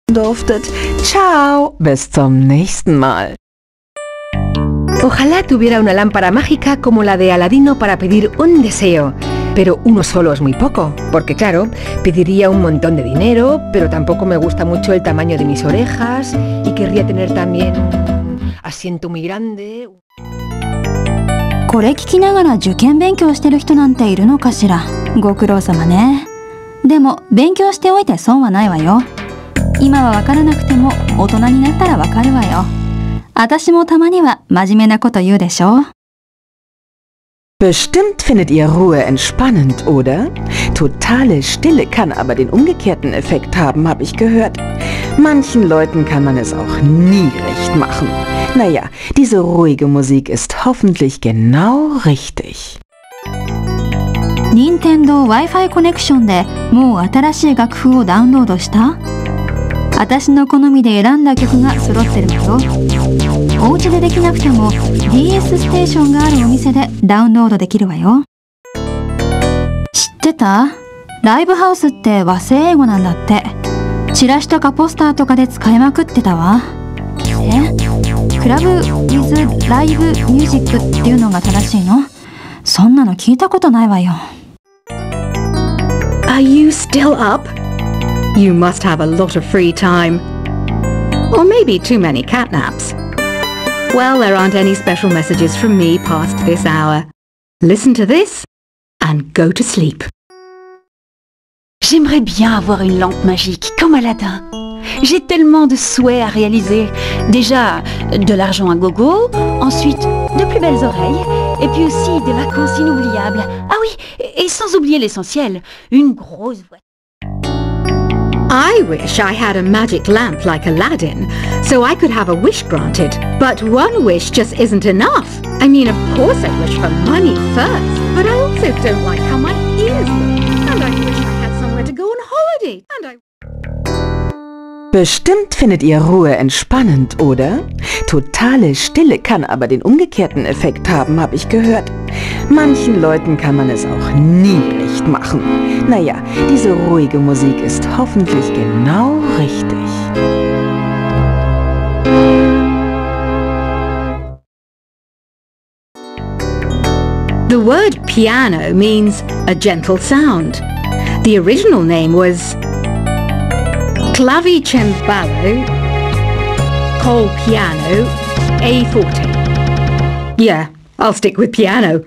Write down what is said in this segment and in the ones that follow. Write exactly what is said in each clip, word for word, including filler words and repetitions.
durftet. Ciao, bis zum nächsten Mal. Ojalá tuviera una lámpara mágica como la de Aladino para pedir un deseo. Pero uno solo es muy poco, porque claro, pediría un montón de dinero, pero tampoco me gusta mucho el tamaño de mis orejas y querría tener también un asiento muy grande. これ聞きながら受験勉強してる人なんているのかしら。ご苦労様ね。でも勉強しておいて損はないわよ。今はわからなくても大人になったらわかるわよ。私もたまには真面目なこと言うでしょ。 Bestimmt findet ihr Ruhe entspannend, oder? Totale Stille kann aber den umgekehrten Effekt haben, habe ich gehört. Manchen Leuten kann man es auch nie recht machen. Naja, diese ruhige Musik ist hoffentlich genau richtig. Nintendo Wi-Fi コネクションでもう新しい楽譜をダウンロードした？私の好みで選んだ曲が揃ってるけど、お家でできなくても ディーエス ステーションがあるお店でダウンロードできるわよ。知ってた？ライブハウスって和製英語なんだって。チラシとかポスターとかで使いまくってたわ。え？クラブ・ウィズ・ライブ・ミュージックっていうのが正しいの？そんなの聞いたことないわよ。 Are you still up? You must have a lot of free time. Or maybe too many catnaps. Well, there aren't any special messages from me past this hour. Listen to this and go to sleep. J'aimerais bien avoir une lampe magique comme Aladdin. J'ai tellement de souhaits à réaliser. Déjà, de l'argent à gogo, ensuite, de plus belles oreilles, et puis aussi des vacances inoubliables. Ah oui, et sans oublier l'essentiel, une grosse voiture. I wish I had a magic lamp like Aladdin, so I could have a wish granted. But one wish just isn't enough. I mean, of course I wish for money first, but I also don't like how my ears look. And I wish I had somewhere to go on holiday. And I... Bestimmt findet ihr Ruhe entspannend, oder? Totale Stille kann aber den umgekehrten Effekt haben, habe ich gehört. Manchen Leuten kann man es auch nie recht machen. Naja, diese ruhige Musik ist hoffentlich genau richtig. The word piano means a gentle sound. The original name was Clavicembalo col piano A forte. Yeah, I'll stick with piano.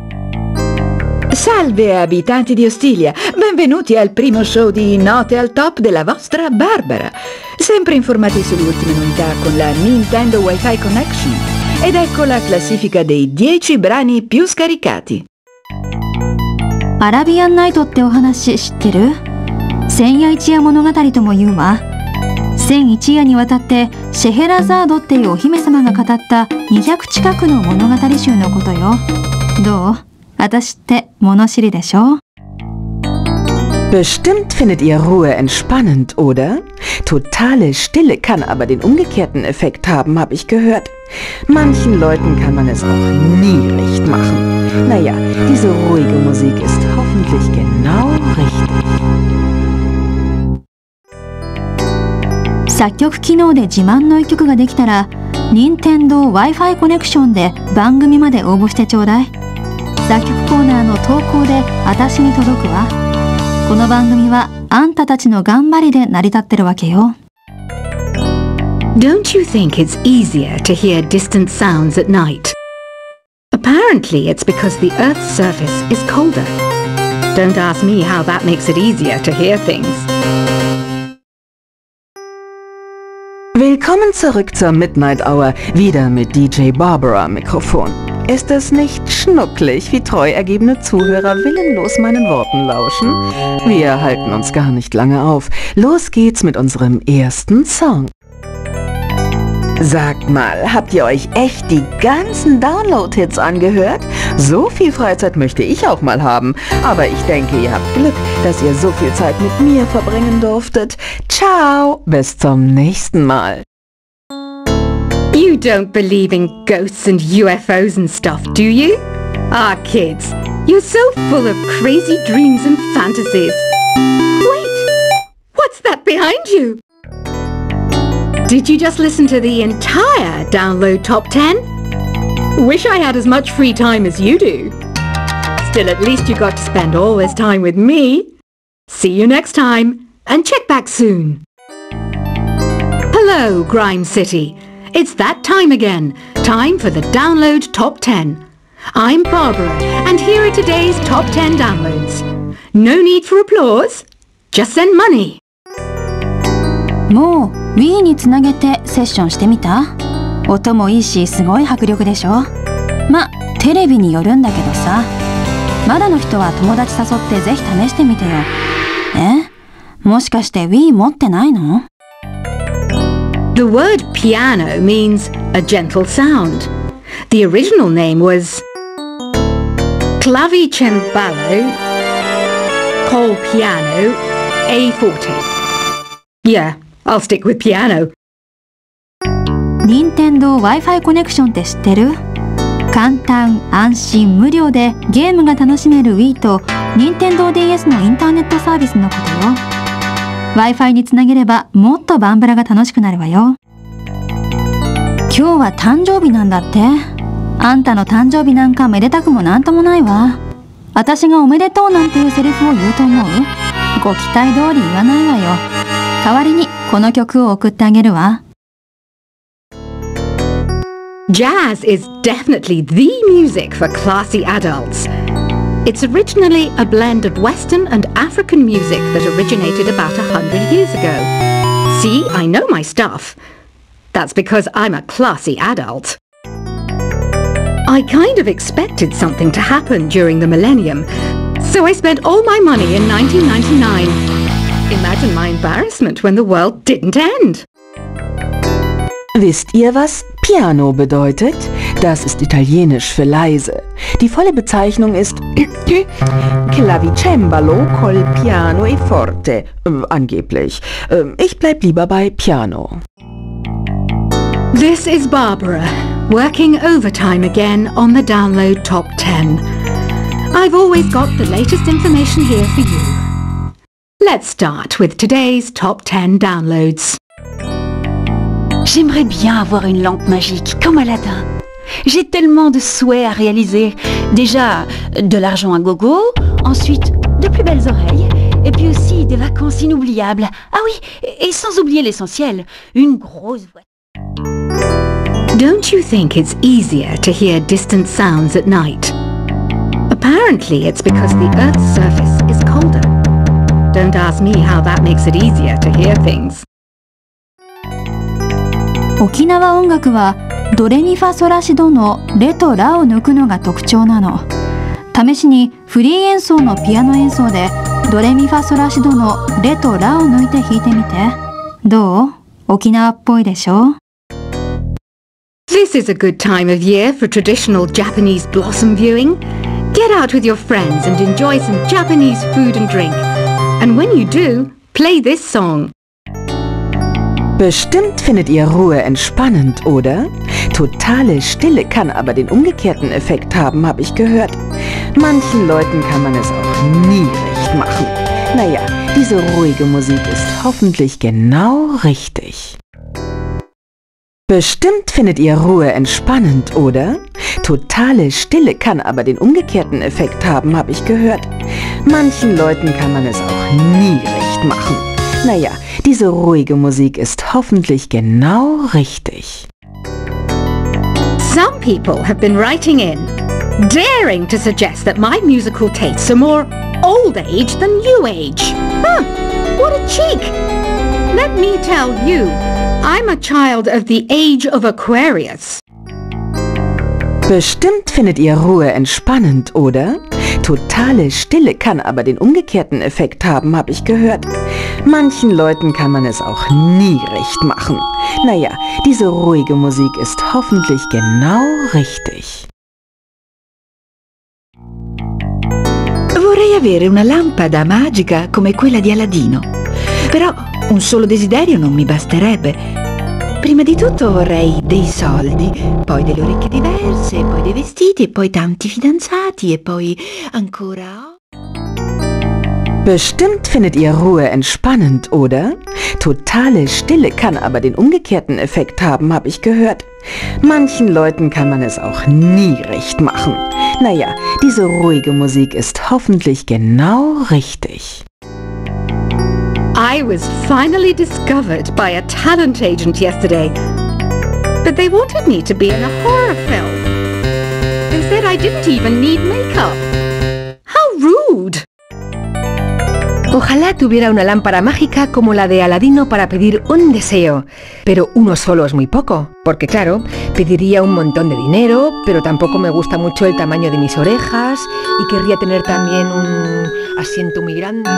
Salve abitanti di Ostilia, benvenuti al primo show di Note al Top della vostra Barbara. Sempre informati sulle ultime novità con la Nintendo Wi-Fi Connection. Ed ecco la classifica dei dieci brani più scaricati. アラビアンナイトってお話知ってる？千夜一夜物語とも言うわ。千一夜にわたってシェヘラザードっていうお姫様が語ったにひゃく近くの物語集のことよ。どう？私って物知りでしょ？ Bestimmt findet ihr Ruhe entspannend, oder? Totale Stille kann aber den umgekehrten Effekt haben, habe ich gehört. Manchen Leuten kann man es auch nie recht machen. Naja, diese ruhige Musik ist hoffentlich genau richtig. 作曲機能で自慢の一曲ができたら、Nintendo Wi-Fi コネクションで番組まで応募してちょうだい。作曲コーナーの投稿で私に届くわ。この番組はあんたたちの頑張りで成り立ってるわけよ。 Don't you think it's easier to hear distant sounds at night? Apparently it's because the Earth's surface is colder. Don't ask me how that makes it easier to hear things. Willkommen zurück zur Midnight Hour, wieder mit D J Barbara am Mikrofon. Ist es nicht schnucklig, wie treu ergebene Zuhörer willenlos meinen Worten lauschen? Wir halten uns gar nicht lange auf. Los geht's mit unserem ersten Song. Sagt mal, habt ihr euch echt die ganzen Download-Hits angehört? So viel Freizeit möchte ich auch mal haben. Aber ich denke, ihr habt Glück, dass ihr so viel Zeit mit mir verbringen durftet. Ciao, bis zum nächsten Mal. You don't believe in ghosts and U F Os and stuff, do you? Ah, kids, you're so full of crazy dreams and fantasies. Wait, what's that behind you? Did you just listen to the entire Download Top ten? Wish I had as much free time as you do. Still, at least you got to spend all this time with me. See you next time, and check back soon. Hello, Grime City. It's that time again. Time for the Download Top ten. I'm Barbara, and here are today's Top ten downloads. No need for applause. Just send money. もう Wii につなげてセッションしてみた？音もいいしすごい迫力でしょ？ま、テレビによるんだけどさ。まだの人は友達誘ってぜひ試してみてよ。え？もしかして Wii 持ってないの？ The word piano means a gentle sound. The original name was Clavicembalo col piano A forte. Yeah, I'll stick with piano. 任天堂 Wi-Fi コネクションって知ってる？簡単、安心、無料でゲームが楽しめる Wii と任天堂 ディーエス のインターネットサービスのことよ。Wi-Fi につなげればもっとバンブラが楽しくなるわよ。今日は誕生日なんだって。あんたの誕生日なんかめでたくもなんともないわ。私がおめでとうなんていうセリフを言うと思う？ご期待通り言わないわよ。代わりにこの曲を送ってあげるわ。 Jazz is definitely the music for classy adults. It's originally a blend of Western and African music that originated about a hundred years ago. See, I know my stuff. That's because I'm a classy adult. I kind of expected something to happen during the millennium, so I spent all my money in nineteen ninety-nine. Imagine my embarrassment when the world didn't end. Wisst ihr, was Piano bedeutet? Das ist italienisch für leise. Die volle Bezeichnung ist Clavicembalo col piano e forte. Äh, angeblich. Äh, ich bleib lieber bei Piano. This is Barbara, working overtime again on the Download Top ten. I've always got the latest information here for you. Let's start with today's Top ten downloads. J'aimerais bien avoir une lampe magique, comme Aladdin. J'ai tellement de souhaits à réaliser. Déjà, de l'argent à gogo, ensuite, de plus belles oreilles, et puis aussi des vacances inoubliables. Ah oui, et sans oublier l'essentiel, une grosse voiture. Don't you think it's easier to hear distant sounds at night? Apparently, it's because the Earth's surface is colder. Don't ask me how that makes it easier to hear things. 沖縄音楽はドレミファソラシドのレとラを抜くのが特徴なの。試しにフリー演奏のピアノ演奏でドレミファソラシドのレとラを抜いて弾いてみて。どう？沖縄っぽいでしょ？ This is a good time of year for traditional Japanese blossom viewing. Get out with your friends and enjoy some Japanese food and drink. And when you do, play this song. Bestimmt findet ihr Ruhe entspannend, oder? Totale Stille kann aber den umgekehrten Effekt haben, habe ich gehört. Manchen Leuten kann man es auch nie recht machen. Naja, diese ruhige Musik ist hoffentlich genau richtig. Bestimmt findet ihr Ruhe entspannend, oder? Totale Stille kann aber den umgekehrten Effekt haben, habe ich gehört. Manchen Leuten kann man es auch nie recht machen. Naja, diese ruhige Musik ist hoffentlich genau richtig. Some people have been writing in, daring to suggest that my musical tastes are more old age than new age. Huh, what a cheek! Let me tell you, I'm a child of the age of Aquarius. Bestimmt findet ihr Ruhe entspannend, oder? Totale Stille kann aber den umgekehrten Effekt haben, habe ich gehört. Manchen Leuten kann man es auch nie recht machen. Naja, diese ruhige Musik ist hoffentlich genau richtig. Vorrei avere una lampada magica come quella di Aladino. Però un solo desiderio non mi basterebbe. Prima di tutto vorrei dei soldi, poi delle orecchie diverse, poi dei vestiti, e poi tanti fidanzati, e poi ancora... Bestimmt findet ihr Ruhe entspannend, oder? Totale Stille kann aber den umgekehrten Effekt haben, habe ich gehört. Manchen Leuten kann man es auch nie recht machen. Naja, diese ruhige Musik ist hoffentlich genau richtig. I was finally discovered by a talent agent yesterday. But they wanted me to be in a horror film. They said I didn't even need makeup. How rude! Ojalá tuviera una lámpara mágica como la de Aladino para pedir un deseo, pero uno solo es muy poco, porque claro, pediría un montón de dinero, pero tampoco me gusta mucho el tamaño de mis orejas y querría tener también un asiento muy grande.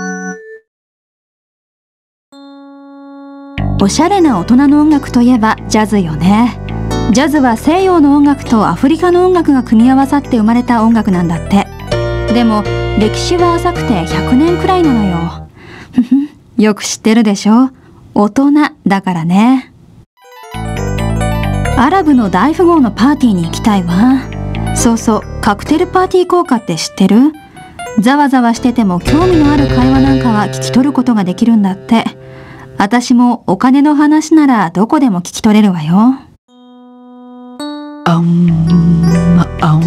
おしゃれな大人の音楽といえばジャズよね。ジャズは西洋の音楽とアフリカの音楽が組み合わさって生まれた音楽なんだって。でも歴史は浅くてひゃくねんくらいなのよ。よく知ってるでしょ。大人だからね。アラブの大富豪のパーティーに行きたいわ。そうそう、カクテルパーティー効果って知ってる？ざわざわしてても興味のある会話なんかは聞き取ることができるんだって。私もお金の話ならどこでも聞き取れるわよ。 Um,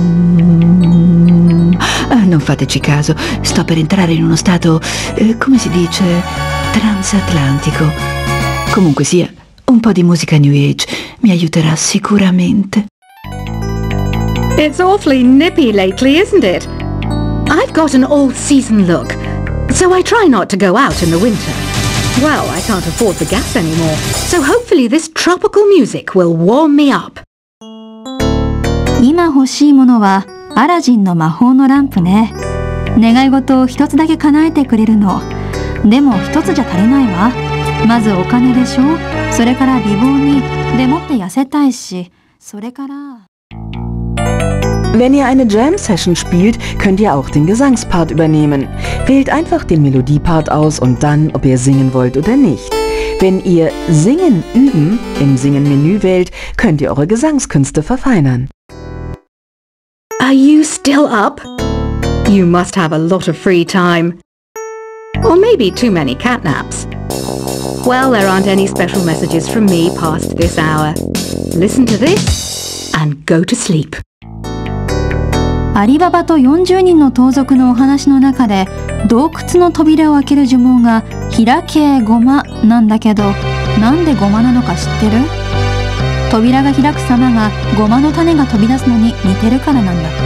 um. Non fateci caso, sto per entrare in uno stato, eh, come si dice, transatlantico. Comunque sia, un po' di musica New Age mi aiuterà sicuramente. It's awfully nippy lately, isn't it? I've got an all-season look, so I try not to go out in the winter. Well, I can't afford the gas anymore, so hopefully this tropical music will warm me up. 今欲しいものはアラジンの魔法のランプね。願い事を一つだけ叶えてくれるの。でも一つじゃ足りないわ。まずお金でしょ。それから美貌に、でもって痩せたいし、それから。 Wenn ihr eine Jam-Session spielt, könnt ihr auch den Gesangspart übernehmen. Wählt einfach den Melodiepart aus und dann, ob ihr singen wollt oder nicht. Wenn ihr Singen üben im Singen-Menü wählt, könnt ihr eure Gesangskünste verfeinern. Are you still up? You must have a lot of free time. Or maybe too many catnaps. Well, there aren't any special messages from me past this hour. Listen to this and go to sleep. アリババとよんじゅうにんの盗賊のお話の中で洞窟の扉を開ける呪文が開けごまなんだけど、なんでごまなのか知ってる？扉が開く様がごまの種が飛び出すのに似てるからなんだって。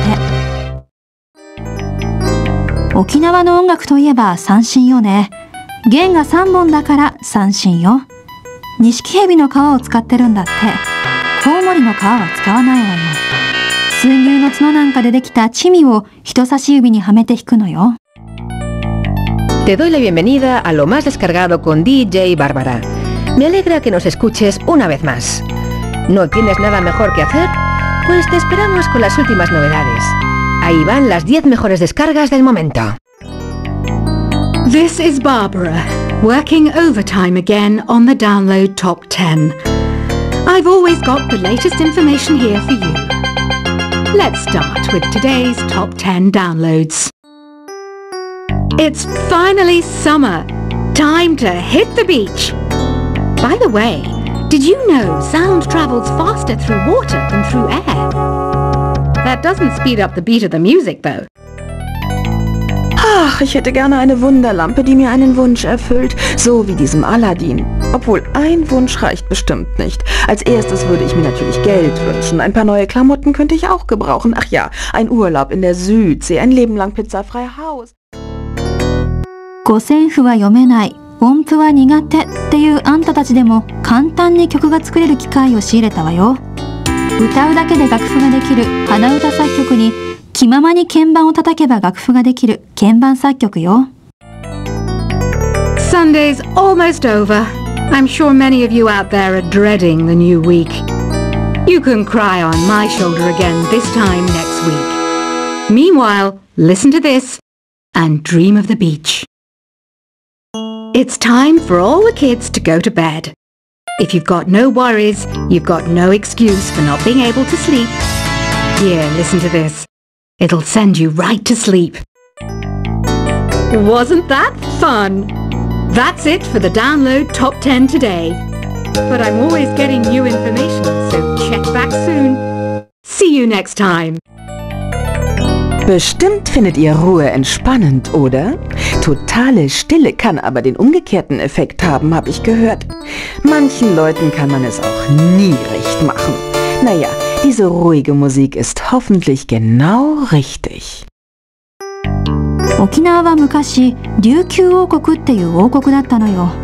沖縄の音楽といえば三線よね。弦がさんぼんだから三線よ。錦蛇の皮を使ってるんだって。コウモリの皮は使わないわよ。水牛の角なんかでできたチミを人差し指にはめて弾くのよ。 Te doy la bienvenida a lo más descargado con D J Bárbara. Me alegra que nos escuches una vez más. ¿No tienes nada mejor que hacer? Pues te esperamos con las últimas novedades. Ahí van las diez mejores descargas del momento. This is Barbara, working overtime again on the download top ten. I've always got the latest information here for you. Let's start with today's top ten downloads. It's finally summer. Time to hit the beach. By the way, did you know sound travels faster through water than through air? That doesn't speed up the beat of the music, though. Ach, ich hätte gerne eine Wunderlampe, die mir einen Wunsch erfüllt, so wie diesem Aladdin. Obwohl, ein Wunsch reicht bestimmt nicht. Als erstes würde ich mir natürlich Geld wünschen. Ein paar neue Klamotten könnte ich auch gebrauchen. Ach ja, ein Urlaub in der Südsee, ein Leben lang pizzafrei Haus. 五線譜は読めない、音符は苦手っていうあんたたちでも簡単に曲が作れる機会を仕入れたわよ。歌うだけで楽譜ができる鼻歌作曲に、気ままに鍵盤を叩けば楽譜ができる鍵盤作曲よ。 Sunday's almost over. I'm sure many of you out there are dreading the new week. You can cry on my shoulder again this time next week. Meanwhile, listen to this and dream of the beach. It's time for all the kids to go to bed. If you've got no worries, you've got no excuse for not being able to sleep. Here, listen to this. It'll send you right to sleep. Wasn't that fun? That's it for the Download Top ten today. But I'm always getting new information, so check back soon. See you next time. Bestimmt findet ihr Ruhe entspannend, oder? Totale Stille kann aber den umgekehrten Effekt haben, habe ich gehört. Manchen Leuten kann man es auch nie recht machen. Naja, diese ruhige Musik ist hoffentlich genau richtig. 沖縄は昔琉球王国っていう王国だったのよ。